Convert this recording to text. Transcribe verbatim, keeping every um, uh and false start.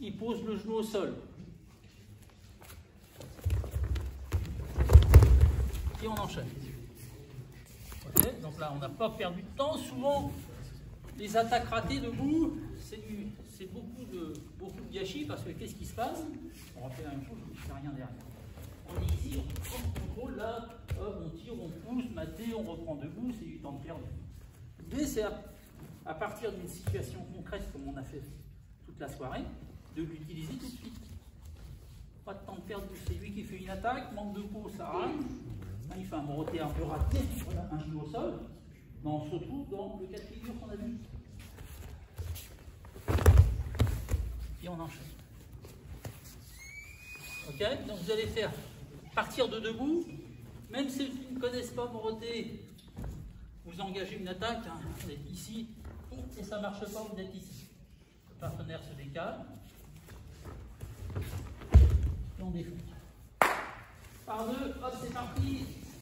il pose le genou au sol. Et on enchaîne. Okay, donc là, on n'a pas perdu de temps. Souvent, les attaques ratées debout, c'est beaucoup de, beaucoup de gâchis parce que qu'est-ce qui se passe? On refait la même chose, il ne fait rien derrière. On est ici, on prend le contrôle, là, hop, on tire, on pousse, maté, on reprend debout, c'est du temps de perdu. L'idée, c'est à, à partir d'une situation concrète, comme on a fait toute la soirée, de l'utiliser tout de suite. Pas de temps de perdu, c'est lui qui fait une attaque, manque de peau, ça rame. Là, il fait un breloté un peu raté, voilà, un genou au sol. Mais on se retrouve dans le cas de figure qu'on a vu. Et on enchaîne. Ok, donc vous allez faire partir de debout, même si vous ne connaissez pas breloté, vous engagez une attaque, hein, vous êtes ici, et ça ne marche pas, vous êtes ici. Le partenaire se décale, et on défonce. Par deux, hop, c'est parti.